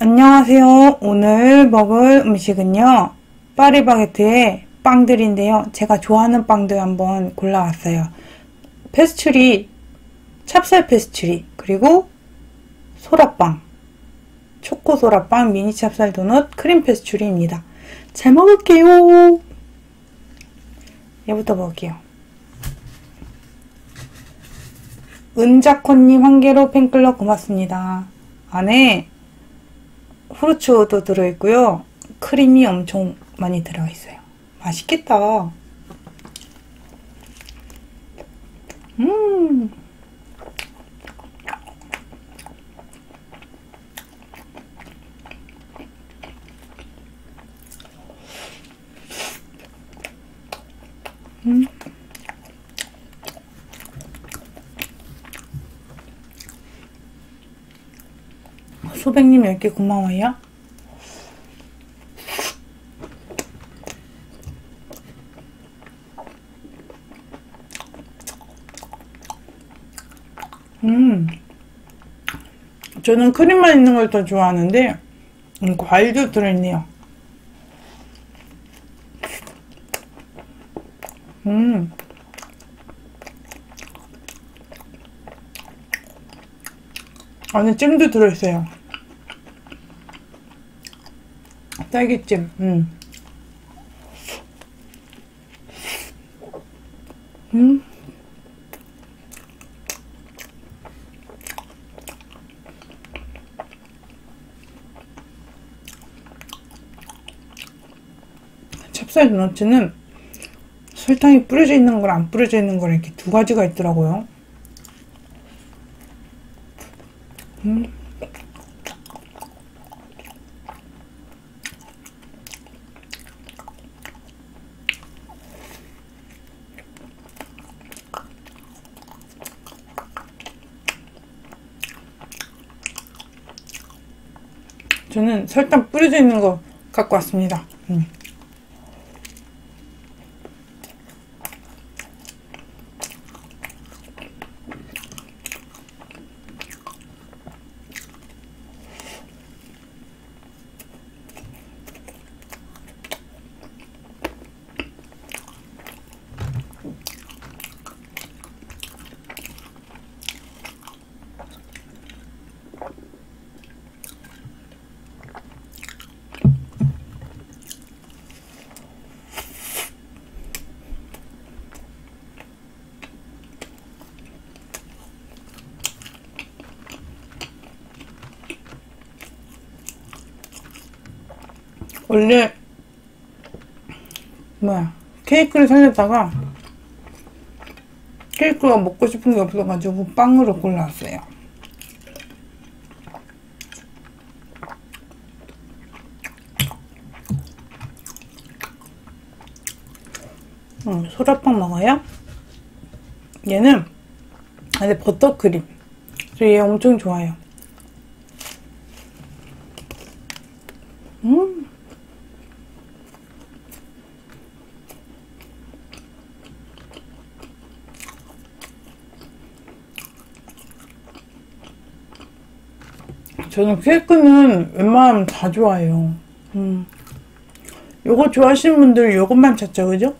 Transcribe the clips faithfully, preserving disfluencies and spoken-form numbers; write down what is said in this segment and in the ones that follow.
안녕하세요. 오늘 먹을 음식은요, 파리바게트의 빵들인데요. 제가 좋아하는 빵들 한번 골라왔어요. 페스츄리, 찹쌀 페스츄리, 그리고 소라빵, 초코 소라빵, 미니 찹쌀 도넛, 크림 페스츄리입니다. 잘 먹을게요. 얘부터 먹을게요. 은자코님 한 개로 팬클럽 고맙습니다. 안에 후르츠도 들어있고요. 크림이 엄청 많이 들어가 있어요. 맛있겠다. 음. 음. 소백님 열 개 고마워요. 음, 저는 크림만 있는 걸 더 좋아하는데 음, 과일도 들어있네요. 음, 안에 잼도 들어있어요. 딸기잼. 음. 음. 찹쌀 도넛은 설탕이 뿌려져 있는 거랑 안 뿌려져 있는 거랑 이렇게 두 가지가 있더라고요. 음. 저는 설탕 뿌려져 있는 거 갖고 왔습니다. 음. 원래 뭐야 케이크를 살렸다가 케이크가 먹고 싶은 게 없어가지고 빵으로 골라왔어요. 음, 소라빵 먹어요? 얘는 안에 버터크림. 저 얘 엄청 좋아요. 음. 저는 케이크는 웬만하면 다 좋아해요. 음. 요거 좋아하시는 분들 요것만 찾죠, 그죠?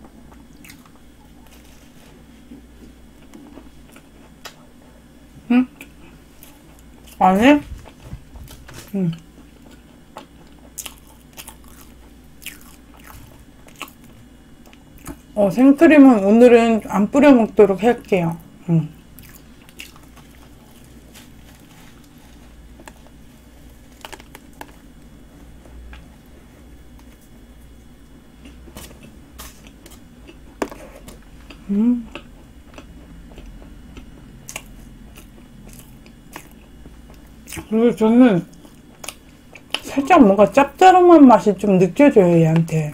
응? 안에? 응. 어, 생크림은 오늘은 안 뿌려 먹도록 할게요. 응. 음. 그리고 저는 살짝 뭔가 짭짤한 맛이 좀 느껴져요, 얘한테.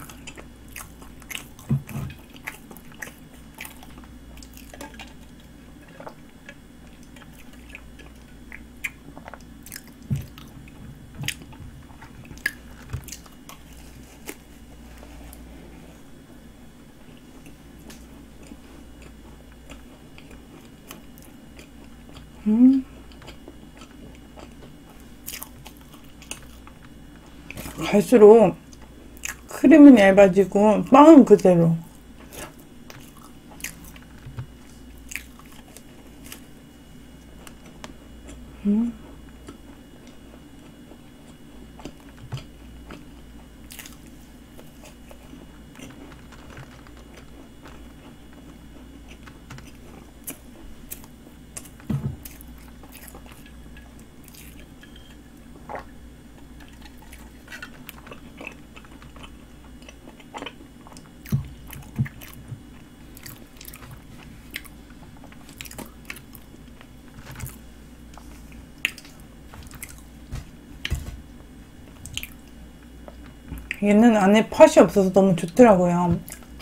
음. 갈수록 크림은 얇아지고 빵은 그대로. 음. 얘는 안에 팥이 없어서 너무 좋더라고요.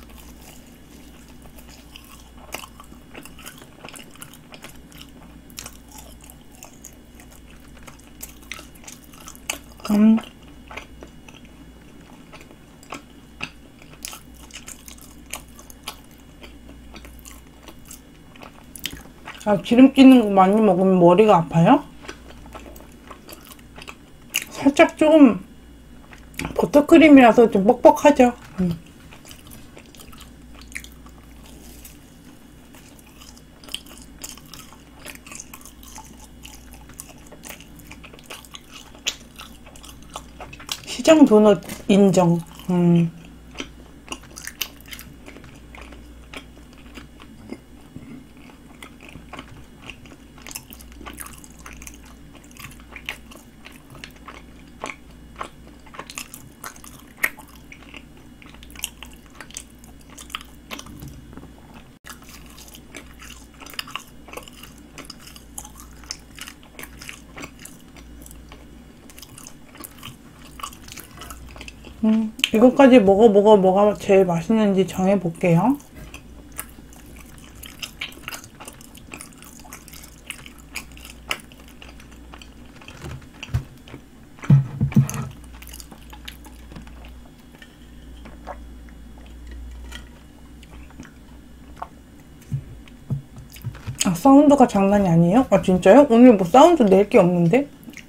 음. 아, 기름기 있는 거 많이 먹으면 머리가 아파요? 살짝 조금 버터크림이라서 좀 뻑뻑하죠. 음. 시장 도넛 인정. 음. 음, 이것까지 먹어보고 뭐가 제일 맛있는지 정해볼게요. 아, 사운드가 장난이 아니에요? 아, 진짜요? 오늘 뭐 사운드 낼 게 없는데?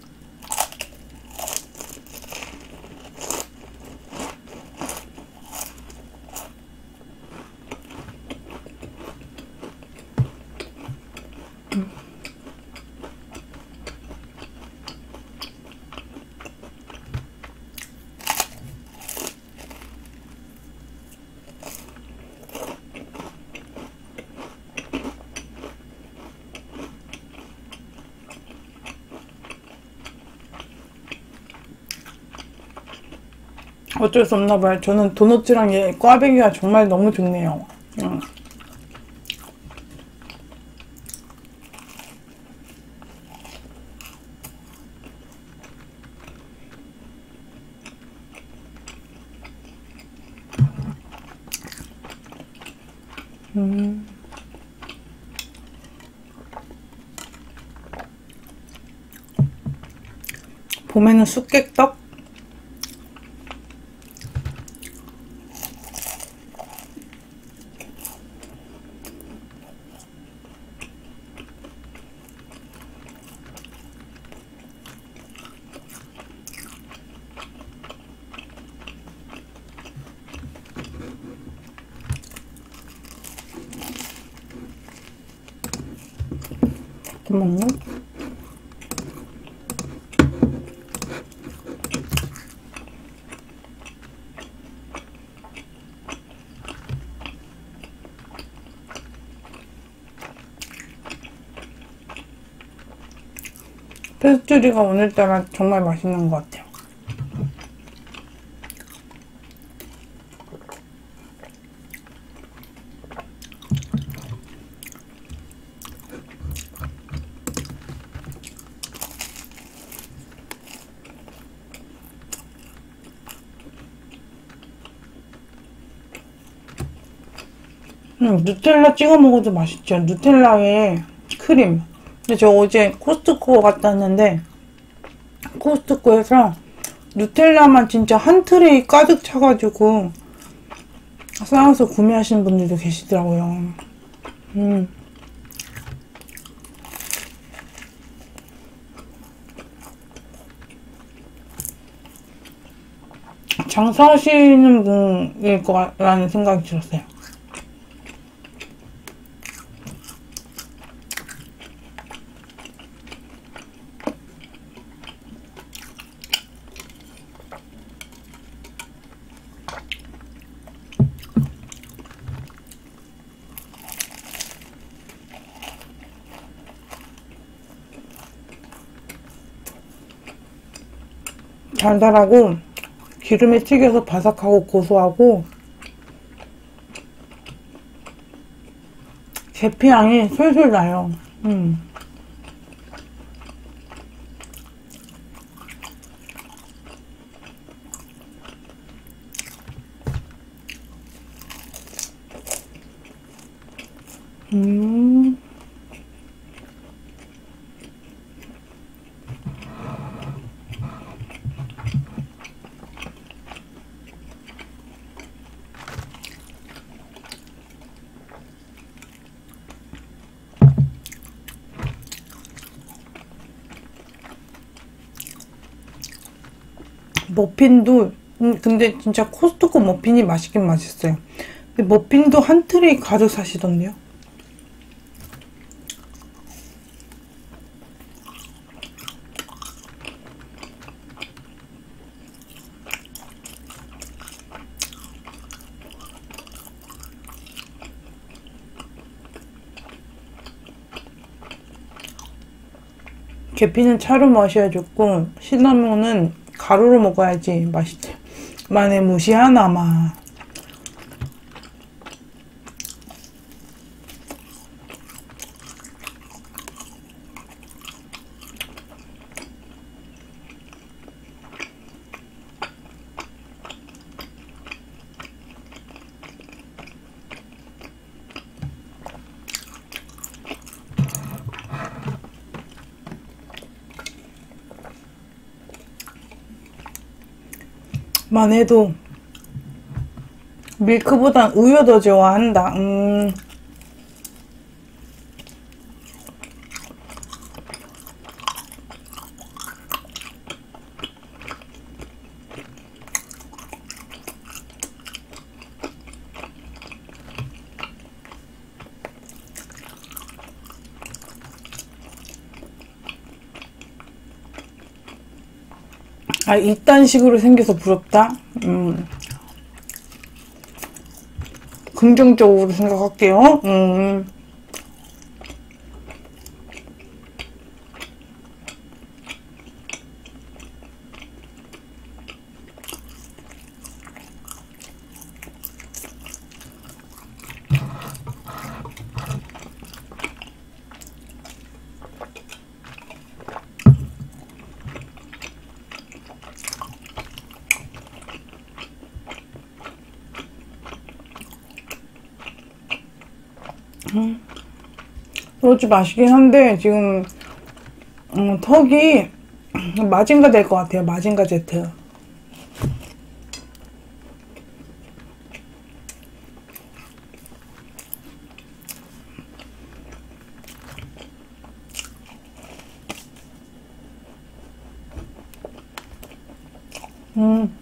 어쩔 수 없나 봐요. 저는 도넛이랑 얘 꽈배기가 정말 너무 좋네요. 음. 음. 봄에는 쑥개떡? 잠깐만요. 페스츄리가 오늘따라 정말 맛있는 것 같아요. 음, 누텔라 찍어 먹어도 맛있죠. 누텔라에 크림. 근데 저 어제 코스트코 갔다 왔는데 코스트코에서 누텔라만 진짜 한 트레이 가득 차가지고 싸워서 구매하시는 분들도 계시더라고요. 음. 장사하시는 분일 거라는 생각이 들었어요. 달달하고 기름에 튀겨서 바삭하고 고소하고 계피향이 솔솔 나요. 음. 음. 머핀도 음, 근데 진짜 코스트코 머핀이 맛있긴 맛있어요. 근데 머핀도 한 트레이 가득 사시던데요. 계피는 차로 마셔야 좋고 시나몬은 가루로 먹어야지 맛있대. 만에 무시하나마. 만 해도 밀크보단 우유 더 좋아한다. 음. 아, 이딴 식으로 생겨서 부럽다? 음. 긍정적으로 생각할게요. 음. 음. 로즈 맛있긴 한데 지금 음, 턱이 마징가 될 것 같아요. 마징가 제트. 음.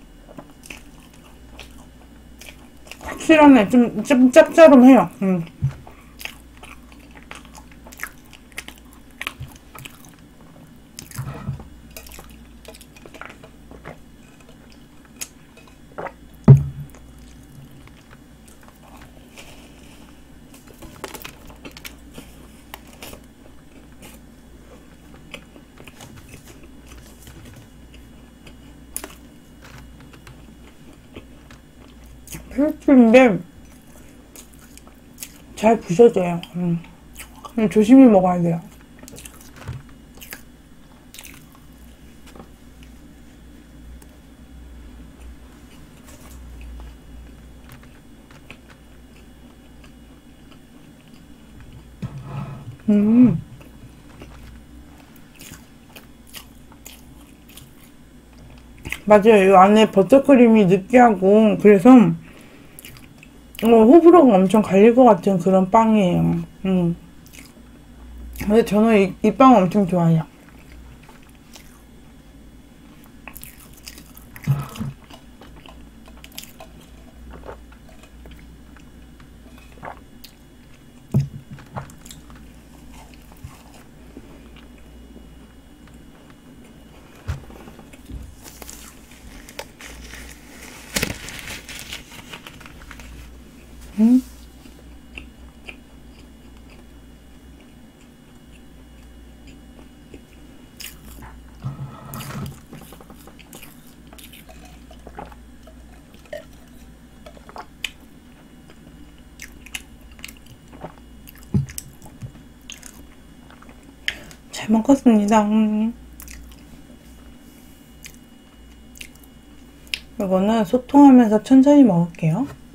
확실하네. 좀, 좀 짭짤해요. 음. 필수인데 잘 부셔져요. 음. 조심히 먹어야 돼요. 음. 맞아요. 이 안에 버터크림이 느끼하고 그래서 어, 호불호가 엄청 갈릴 것 같은 그런 빵이에요. 음. 근데 저는 이, 이 빵 엄청 좋아해요. 음. 잘 먹었습니다. 음. 이거는 소통하면서 천천히 먹을게요.